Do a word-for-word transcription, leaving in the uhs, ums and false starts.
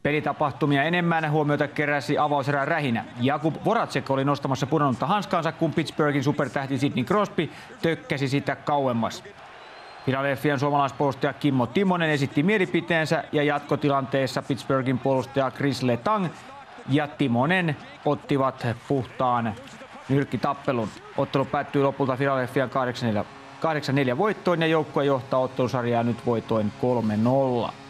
Pelitapahtumia enemmän huomiota keräsi avauserän rähinä. Jakub Voracek oli nostamassa pudonnutta hanskansa, kun Pittsburghin supertähti Sidney Crosby tökkäsi sitä kauemmas. Philadelphian suomalaispuolustaja Kimmo Timonen esitti mielipiteensä ja jatkotilanteessa Pittsburghin puolustaja Chris Letang ja Timonen ottivat puhtaan nyrkkitappelun. Ottelu päättyi lopulta Philadelphian kahdeksan neljä voittoon ja joukkue johtaa ottelusarjaa nyt voitoin kolme nolla.